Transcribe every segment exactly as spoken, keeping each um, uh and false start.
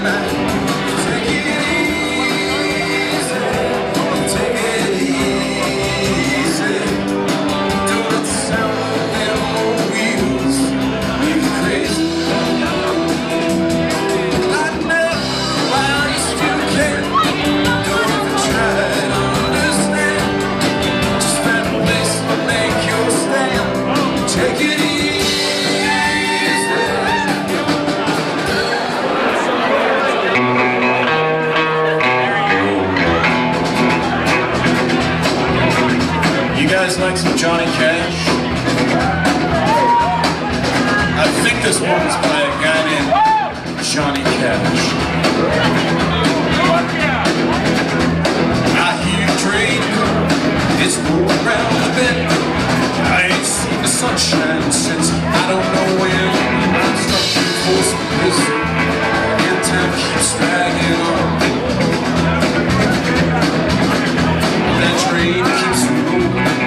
Like some Johnny Cash. I think this one's by a guy named Johnny Cash. I hear you dream, it's moving around the bend. I ain't seen the sunshine since I don't know when. I'm stuck in force of prison, and time keeps dragging on. That train keeps moving.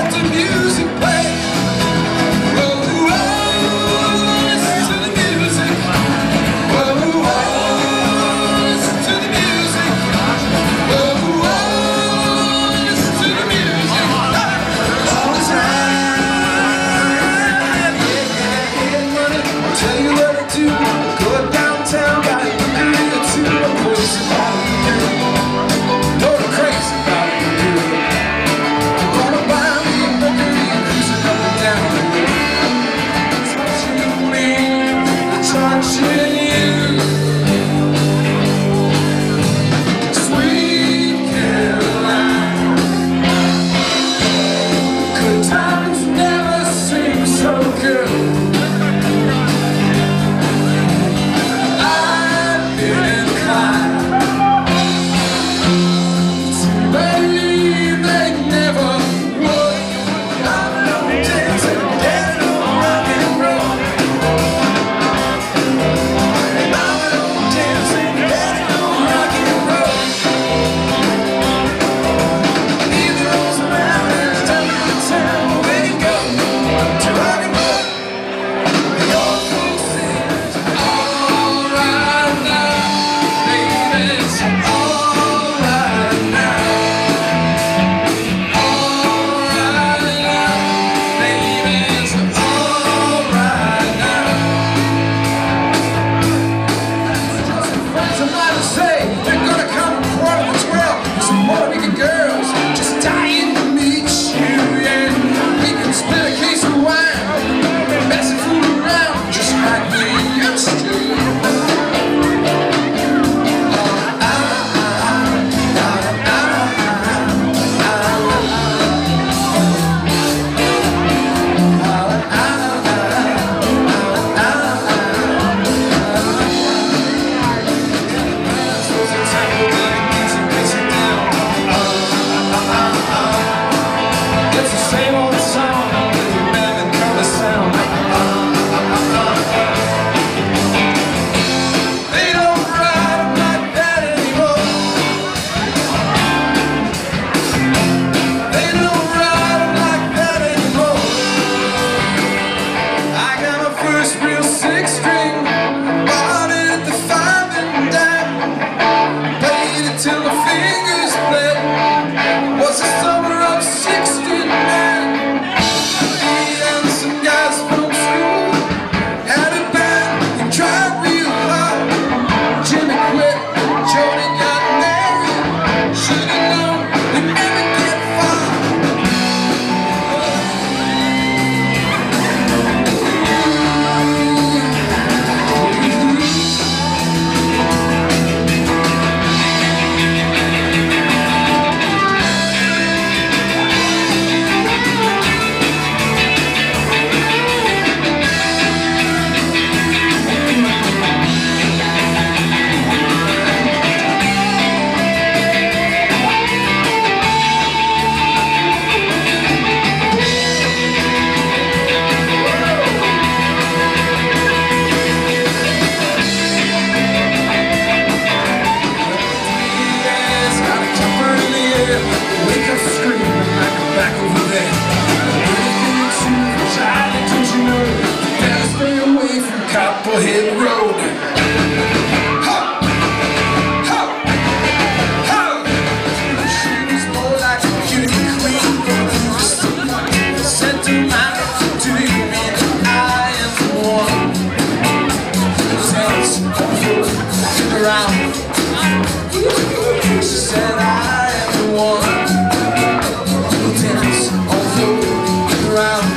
Music play. Whoa, whoa, listen to the music. hit road. Ha! Ha! Ha! She was more like a beauty queen. Said to my, do you mean I am the one who tells you around? She said I am the one who tells all around.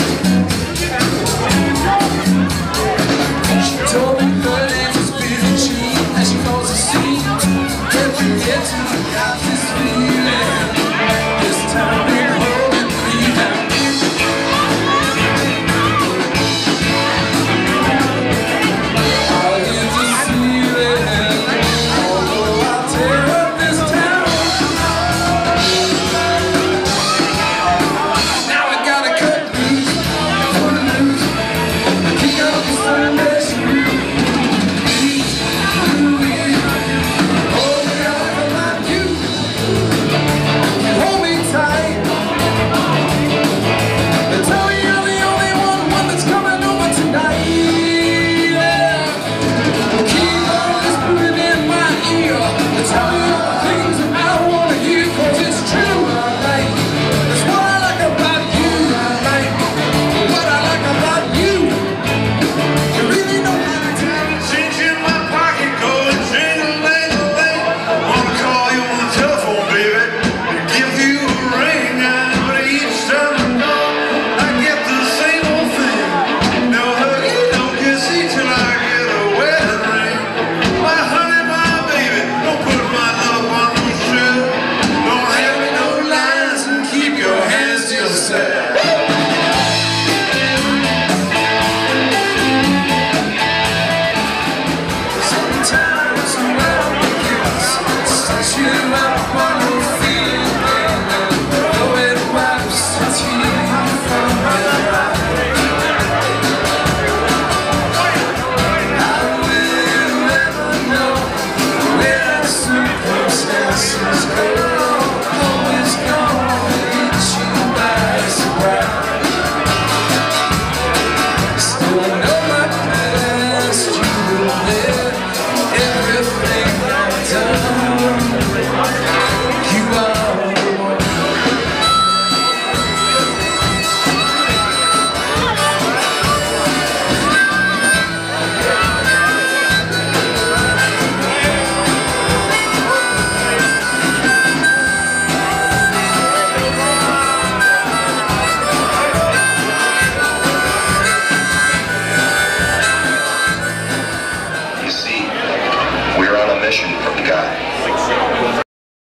She told me her name was Billie Jean, and she calls the scene. Can't forget to got this feeling. This time we're holding freedom. I'll get to see it, although I'll tear up this town. Now I gotta cut loose, cut loose, kick up the Sunday screw. Hold me up like you, hold me tight. They tell me you're the only one, one that's coming over tonight. Yeah. Keep on whispering in my ear. They tell me all the things that I wanna hear, 'cause it's true. Like, that's what I like about you. Like, what I like about you. You really know how to tell me. Cinch in my pocket, going jingle-lang-a-lang. Wanna call you on the telephone, baby, and give you a ring. But each time I call, I get the same old thing. No huggy, no kissy till I get a wedding ring. My honey, my baby, don't put my love on no shelf. Don't have me no lies and keep your hands to yourself. Sometimes when I kiss, touch you up on your feet, though it wipes the tears from your eyes. How will you ever know where the circumstances go? Always gonna hit you by surprise. Still I know my past, you will live everything I've done. You are the one. You see, we're on a mission from God.